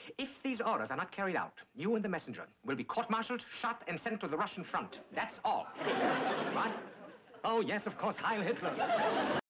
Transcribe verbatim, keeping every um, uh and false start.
If these orders are not carried out, you and the messenger will be court-martialed, shot, and sent to the Russian front. That's all. What? Oh, yes, of course, Heil Hitler.